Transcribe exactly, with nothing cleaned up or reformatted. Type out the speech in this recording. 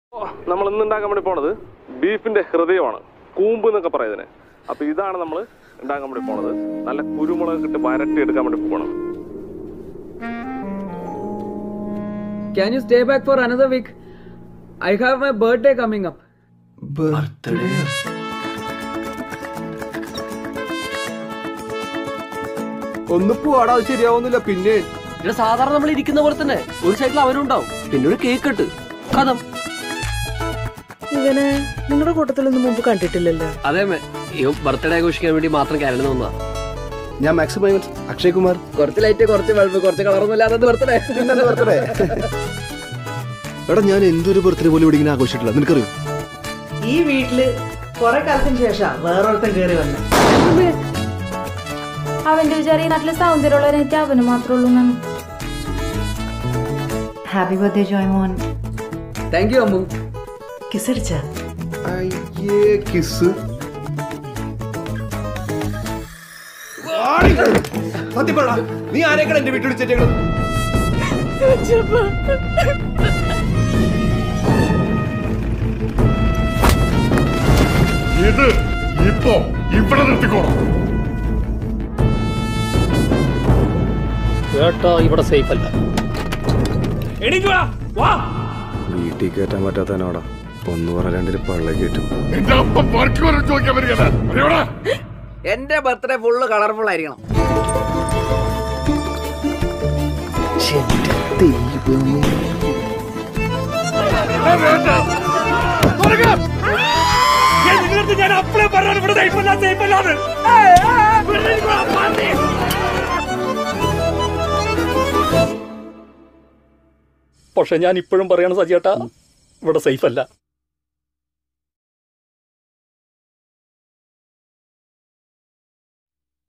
നമ്മൾ ഇന്ന് ഉണ്ടാക്കാൻ വേണ്ടി പോണത് ബീഫിന്റെ ഹൃദയമാണ്, കൂമ്പ് എന്നൊക്കെ പറയുന്നതിന്. അപ്പൊ ഇതാണ് നമ്മൾ ഉണ്ടാക്കാൻ വേണ്ടി പോണത്. നല്ല കുരുമുളക് ഇട്ട് വരട്ടി എടുക്കാൻ വേണ്ടി പോകണം. Can you stay back for another week? I have my birthday coming up. Birthday? ഒന്ന് പോടാ, അത് ശരിയാവുന്നില്ല. പിന്നെ ഇവിടെ സാധാരണ നമ്മൾ ഇരിക്കുന്ന പോലെ തന്നെ ഒരു സൈഡിൽ അവരുണ്ടാവും, പിന്നെ ഒരു കേക്ക് ഇട്ട് കഥം. ഇവനെ നിങ്ങളുടെ കൂട്ടത്തിലൊന്നും മുമ്പ് കണ്ടിട്ടില്ലല്ലോ. അതെ, ബർത്ത്ഡേ ആഘോഷിക്കാൻ വേണ്ടി മാത്രം കാര്യം വന്നതാ. ഞാൻ മാക്സിമം അക്ഷയ് കുമാർ. കുറച്ച് ലൈറ്റ്, കുറച്ച് ബൾബ്, കുറച്ച് കളറൊന്നും ഇല്ലാതെ ബർത്ത്ഡേ. ബർത്ത്ഡേ എടാ, ഞാൻ എന്തൊരു ബർത്ത്ഡേ പോലും ഇവിടെ ഇങ്ങനെ ആഘോഷിച്ചിട്ടില്ല, നിനക്കറിയോ? ഈ വീട്ടില് കുറെ കാലത്തിന് ശേഷം വേറൊരുത്തൻ കേറി വന്നെ. അവന്റെ വിചാരം ഈ നാട്ടിലെ സൗന്ദര്യമുള്ളവരായിട്ട് അവന് മാത്രമേ ഉള്ളൂ. Happy birthday Joymon. Thank you Ammu. Kiss അടിച്ച അയ്യേ കിസ്. സത്യം പറ, നീ ആരെക്കാണ് എന്റെ വീട്ടിൽ വിളിച്ചേക്കുന്നത്? ഇത് ഇപ്പോ ഇവിടെ നിർത്തിക്കോണം. കേട്ടോ, ഇവിടെ സേഫ് അല്ല. വീട്ടിൽ കയറ്റാൻ പറ്റാത്തനോടാ ഒന്ന് പറഞ്ഞ രണ്ടിന് പള്ള കയറ്റും. എന്റെ അപ്പം വർക്ക് വരെ ചോദിക്കാൻ വരികയാണ്. എന്റെ ബർത്ത്ഡേ ഫുള്ള് കളർഫുൾ ആയിരിക്കണം. ഞാൻ അപ്പളേ പറഞ്ഞു ഇവിടെ സേഫല്ല, സേഫല്ലാന്ന്. പക്ഷെ ഞാൻ ഇപ്പോഴും പറയണ സജിയേട്ടാ, ഇവിടെ സേഫ് അല്ല.